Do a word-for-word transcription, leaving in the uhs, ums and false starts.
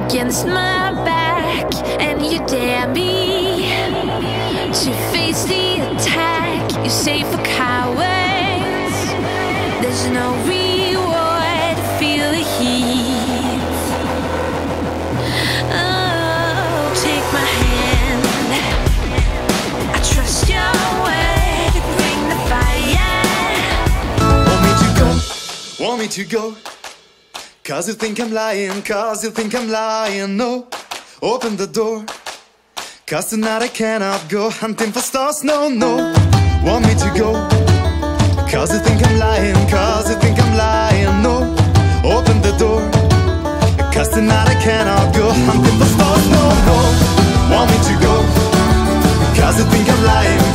against my back, and you dare me to face the attack. You say for cowards there's no reward. Feel the heat. Oh, take my hand, I trust your word. Bring the fire. Want me to go, want me to go, cause you think I'm lying, cause you think I'm lying. No, open the door, cause tonight I cannot go hunting for stars. No, no, want me to go, cause you think I'm lying, cause you think I'm lying. No, open the door, cause tonight I cannot go hunting for stars. No, no, want me to go, cause you think I'm lying,